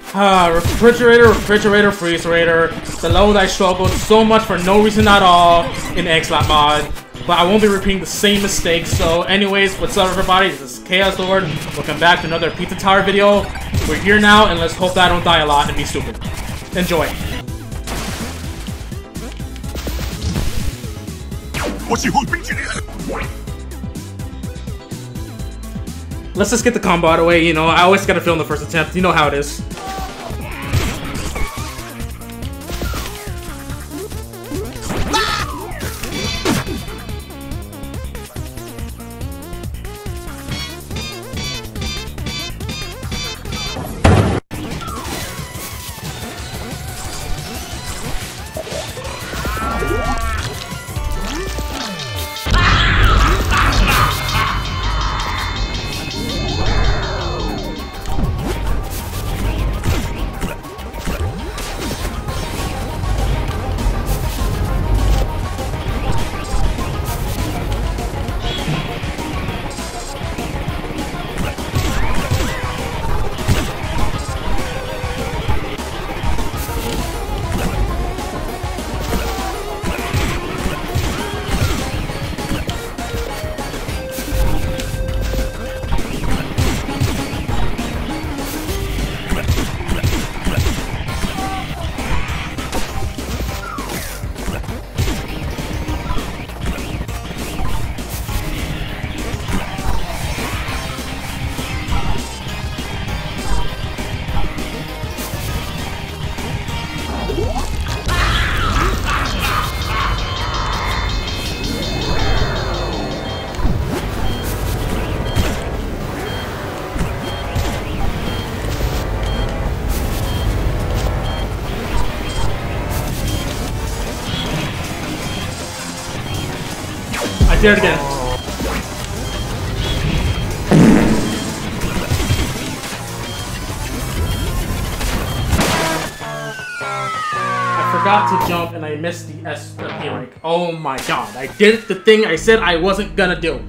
Refrigerator, Freezerator. The level that I struggled so much for no reason at all in X-Lab mod. But I won't be repeating the same mistakes. So anyways, what's up everybody? This is Chaos Lord. Welcome back to another Pizza Tower video. We're here now and let's hope that I don't die a lot and be stupid. Enjoy. Let's just get the combo out of the way, you know, I always gotta film the first attempt, you know how it is. I did it again. I forgot to jump and I missed the P rank. Oh my god, I did the thing I said I wasn't gonna do.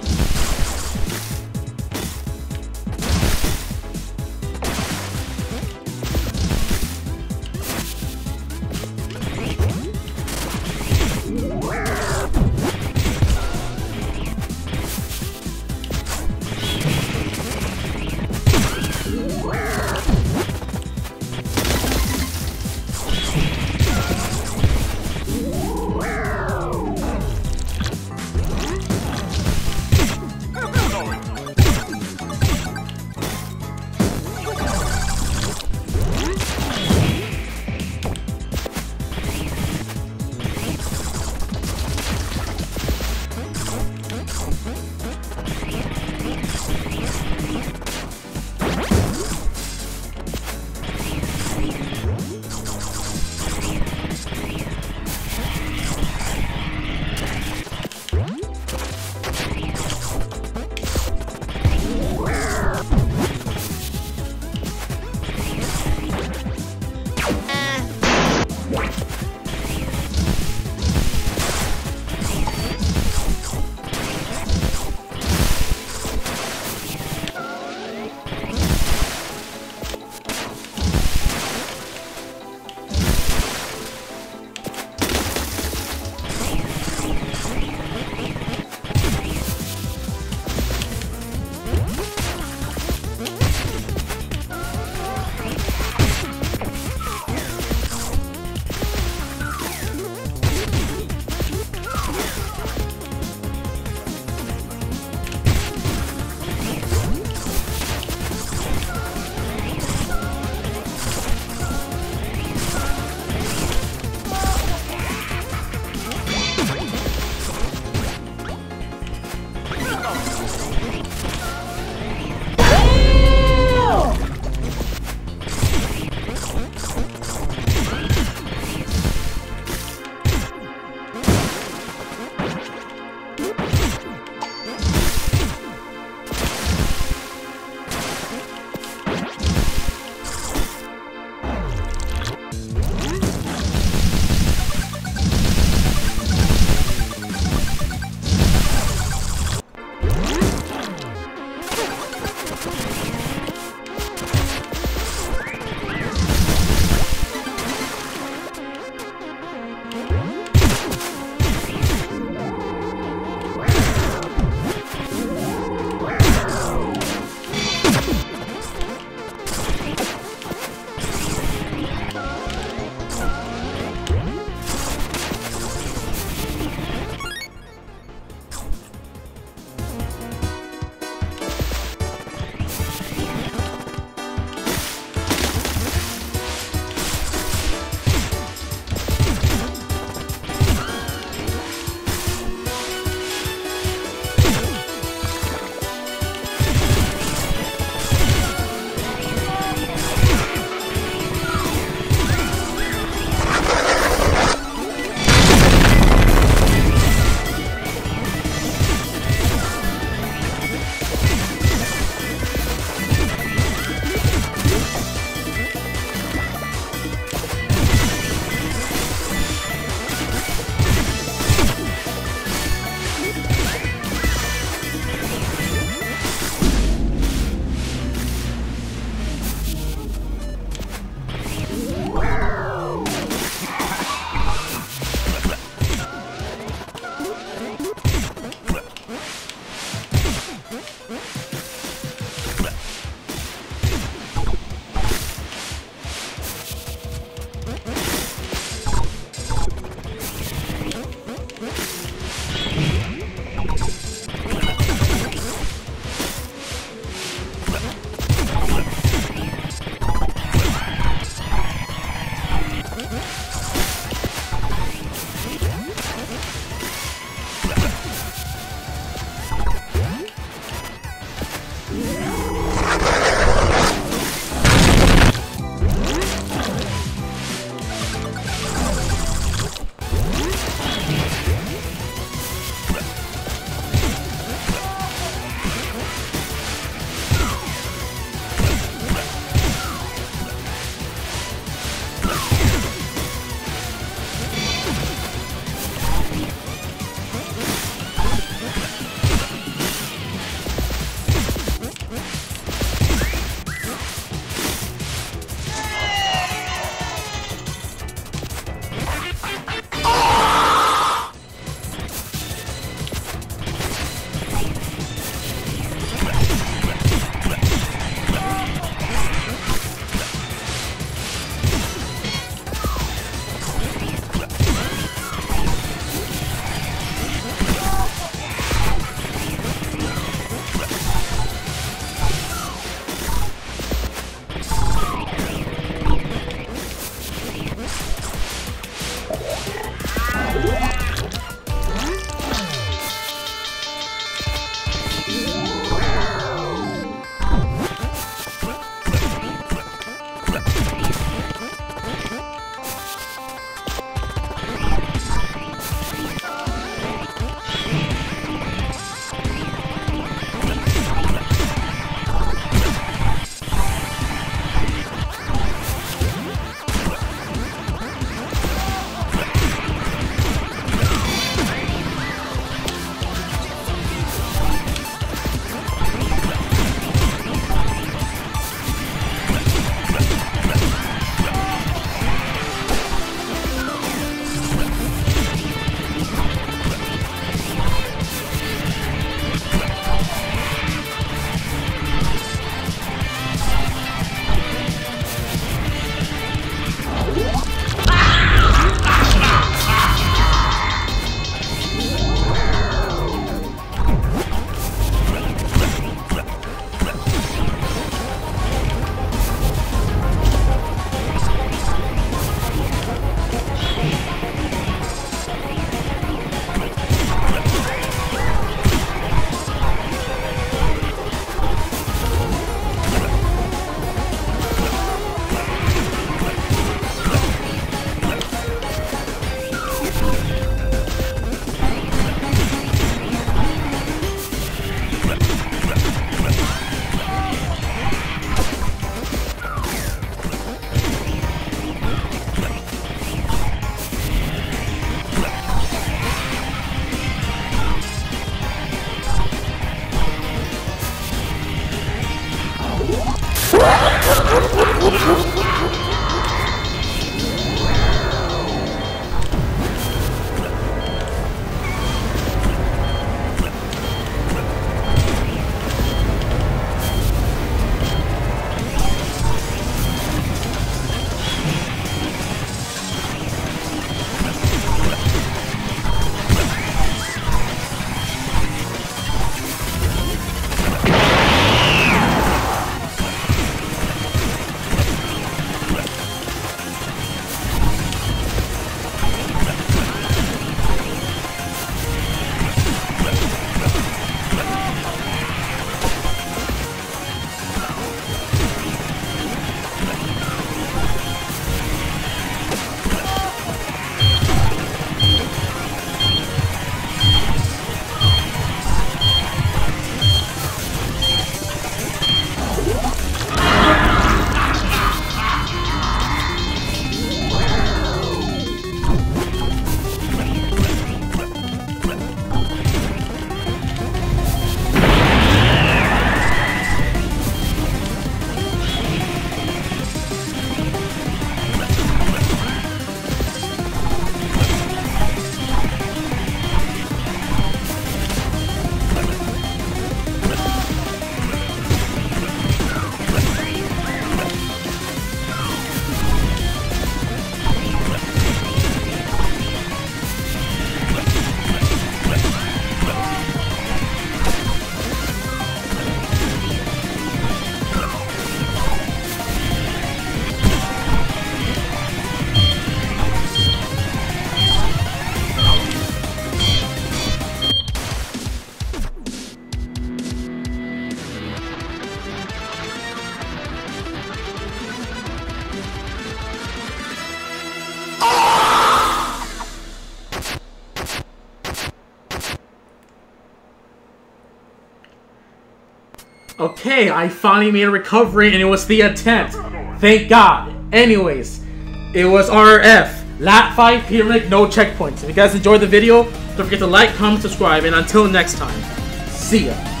Okay, I finally made a recovery, and it was the attempt. Thank God. Anyways, it was RF. Lap 5 pyramid, no checkpoints. If you guys enjoyed the video, don't forget to like, comment, subscribe, and until next time, see ya.